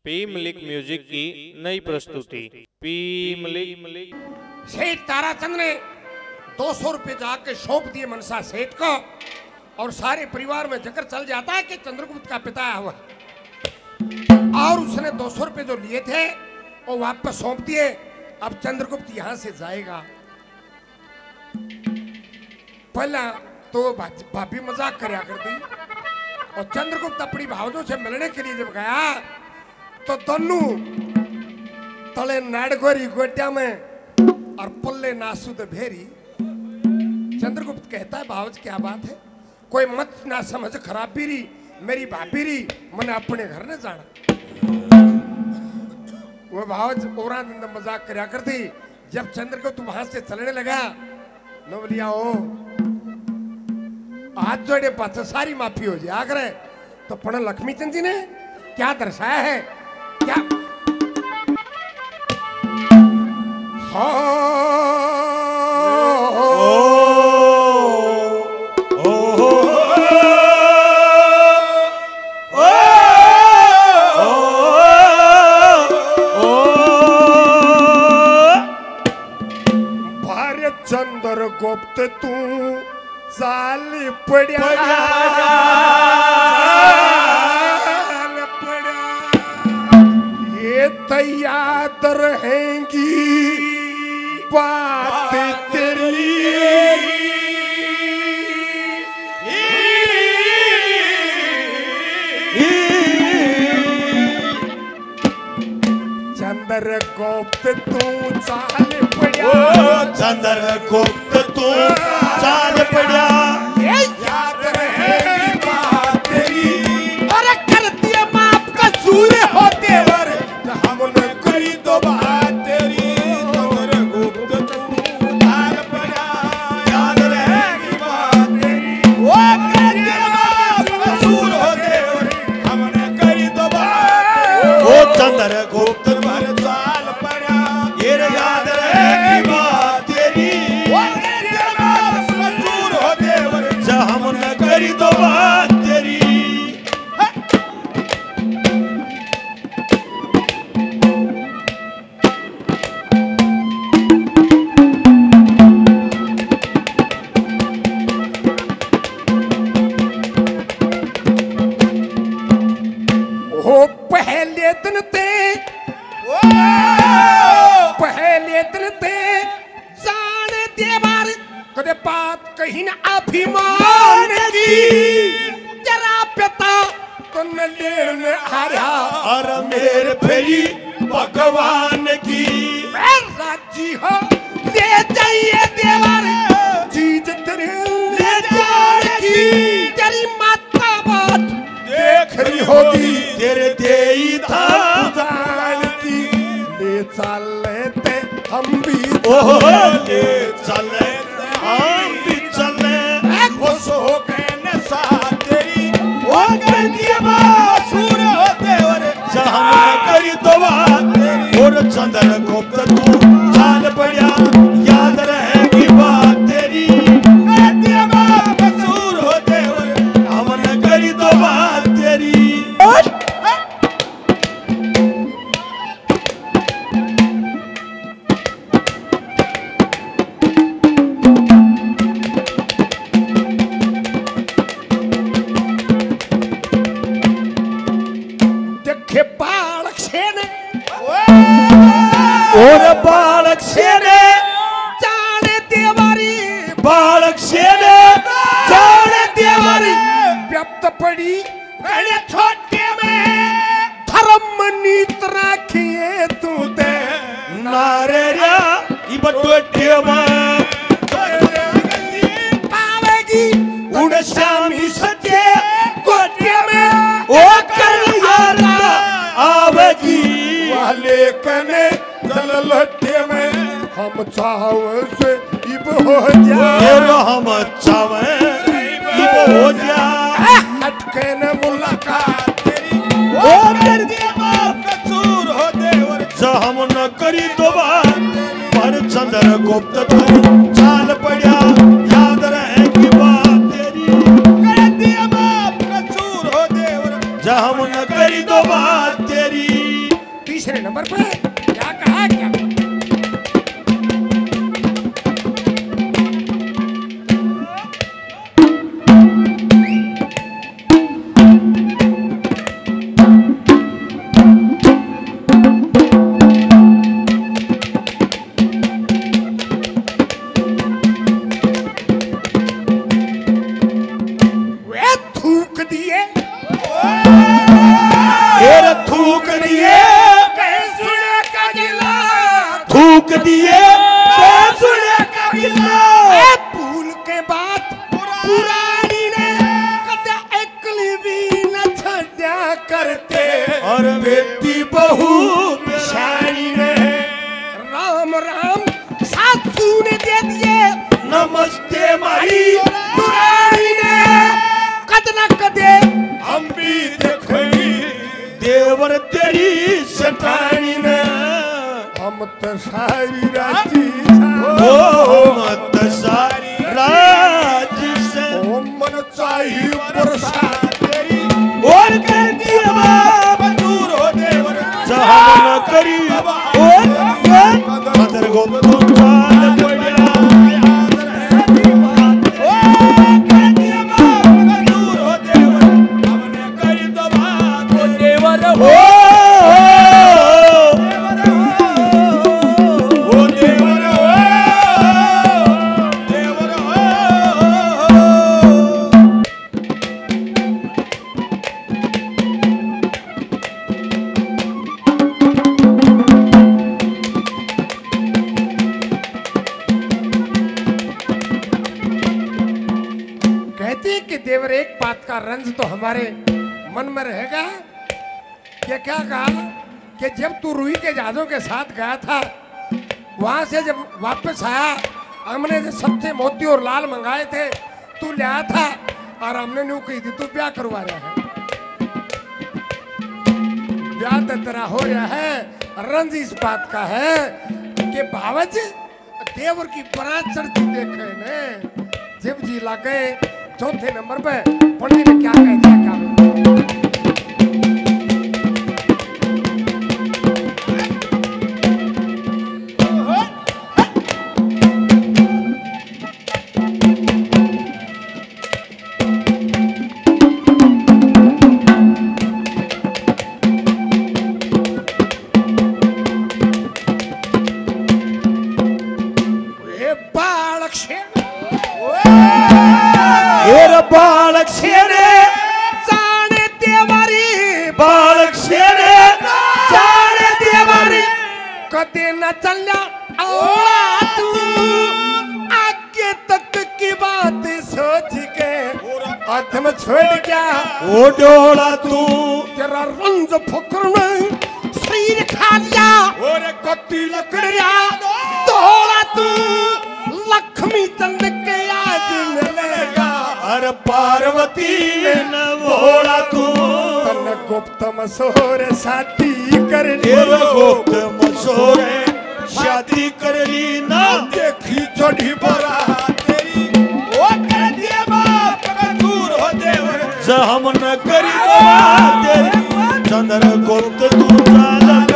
P Malik music की नई प्रस्तुति पी मलिक। सेठ ताराचंद ने 200 रुपये जाके सौंप दिए मनसा सेठ को और सारे परिवार में जिक्र चल जाता है कि चंद्रगुप्त का पिता आया हुआ और उसने 200 रुपये जो लिए थे वो वापस सौंप दिए। अब चंद्रगुप्त यहां से जाएगा। पहला तो भाभी मजाक करया करती और चंद्रगुप्त अपनी भावजों से मिलने के लिए जब गया तो दोनों तले नाड़गोरी गोटिया में और पल्ले नासूद भेरी। चंद्रगुप्त कहता है भावज क्या बात है, कोई मत ना समझ खराब भी रही मेरी भाभी रही मैंने अपने घर ने जाना। वो भावज और मजाक करया करती। जब चंद्रगुप्त वहां से चलने लगा नो बोलिया ओ हाथ जोड़े पास सारी माफी हो जाए आकर तो पण लक्ष्मीचंद जी ने क्या दर्शाया है क्या भारत चंद्रगुप्त तू चाल पड़ा ये तैयार रहेंगी बात तेरी। चंद्रगुप्त तू चाल पड़ा, चंद्रगुप्त तू चाल पड़ा, याद रहेगी बात तेरी। अरे कर दिया माफ कसूर होते वर हमने करी तो बात तेरी। चंद्रगुप्त तू चाल पड़ा, याद रहेगी बात तेरी। वो कर दिया माफ कसूर होते वर हमने करी तो बात। वो चंद्रगुप्त पर चाल पड़ा, ये याद रहेगी बात तेरी। वो कर दिया माफ कसूर होते वर हमने करी तो बात तेरी। हो पहले दिन ते जान देवार कदे बात कहीं ना अभिमान की जरा पिता तो न लेने हारा और मेरे फेरी भगवान की। राजी हो ले जाइए देवार चीज तेरे ले जाने की तेरी माता बात देख रही होगी तेरे देई था जानती। ले चलते हम भी ले चले हम भी चले खुश हो गए न साथ तेरी। वो कर दिया बासुर होते और हमने करी तो बात तेरी। और चंद्रगुप्त तू चाल पड़ा, याद रहेगी बात तेरी। कर दिया बासुर होते और हमने करी तो बात तेरी। देखे बालक सेने और बालक सेने जाने देवारी बालक सेने जाने देवारी व्यक्त पड़ी गणे छोटे में धर्म नीत राखिए तू दे नारे रा इबटोटे में पावेगी उन शामी सत्य गोटे में ओ कर यारा आवेगी वाले कने जल लट्टे में हम चाव से इब हो ये जा हम चावे इब हो जा हटके न मुलाकात तेरी। ओ कर दिया माफ कसूर हो देवर हम न करी तो बात। पर चंद्रगुप्त तू चाल पड़ा, याद रहेगी बात तेरी। कर दिया माफ कसूर हो देवर हम न करी तो बात तेरी। नंबर पे क्या कहा क्या थूक दिए सुने का गिला भूल के बात पुरानी ने कदे एकली भी न छड्या करते और बेटी बहू शानी ने राम राम सासू ने दे दिए नमस्ते माई पुरानी ने कद न कदे हम भी देखी देवर तेरी सतानी ने हम तो सारी राजी मत सारी राज से मन चाहिए प्रसाद तेरी और कर दिया मंजूर हो देवर सहन न करी और मदर को तुम जान पड़ा याद रहती बात ओ कर दिया मंजूर हो देवर हमने करी तो बात देवर हो देवर एक बात का रंज तो हमारे मन में रहेगा कि क्या कहा कि जब तू रूही के जहाजों के साथ गया था वहां से जब वापस आया हमने जो सबसे मोती और लाल मंगाए थे तू ले आया था और हमने न्यू कही थी तू ब्याह करवा रहा है ब्याह तो तेरा हो रहा है रंज इस बात का है कि भावज देवर की बरात चढ़ती देखे ने जब जी लागे चौथे नंबर पे पंडित ने क्या कह दिया क्या बालक शेरे जाने देवारी बालक शेरे जाने देवारी कदे न चलना तू आगे तक की बात सोच के आत्म छोड़ गया ओ डोला तू तेरा रंज फकर में शरीर खा लिया और कत्ती लकड़िया तोड़ा तू लक्ष्मी चंद के आज मिलेगा अर पार्वती न भोला तू तन गुप्त मसोर शादी कर तेरे गुप्त मसोरे शादी कर ली ना देखी चढ़ी बरा तेरी ओ कर दिया बाप दूर हो देवर हम न करी तेरी चंद्र गुप्त तू जाना